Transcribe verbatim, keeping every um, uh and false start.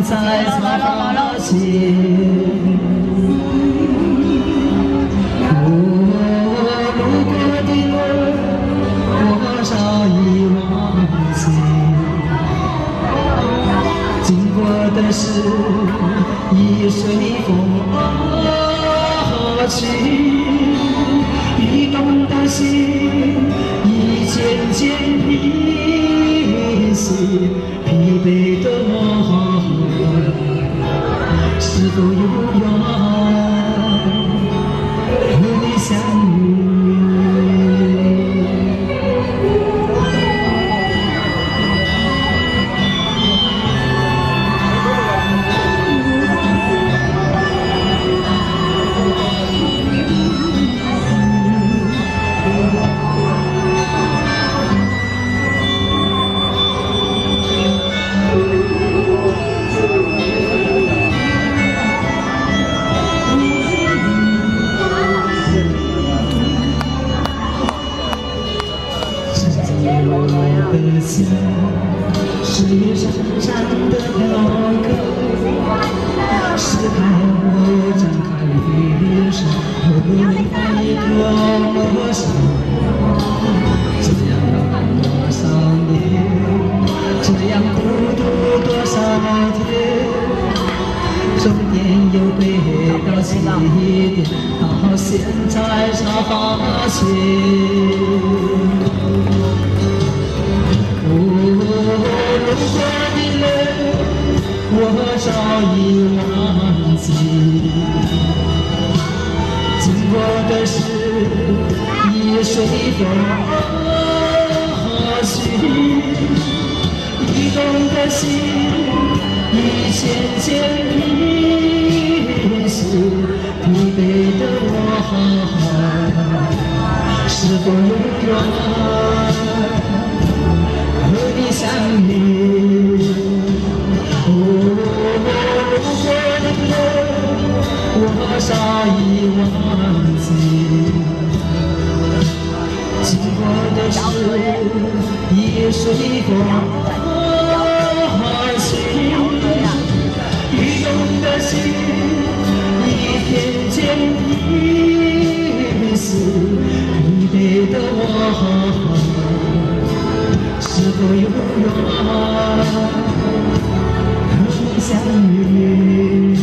在发现。我路过的路，多少已忘记。经过的事，已随风而去。移动的心，已渐渐疲息。疲惫的我，是否有缘和你相遇？我的心是山上的漂客，是海我张开的手，和你爱一个陌生。这样要多少年？这样孤独多少天？终点又回到起点，到现在才发现。路过的人，我早已忘记；经过的事，已随风而去。移动的心，已渐渐疲息。疲惫的我，是否有缘？和你相遇，哦，路过的人，我早已忘记；经过的事，已随风而去。移动的心，已渐渐疲息。疲惫的我，是否有缘和你相遇？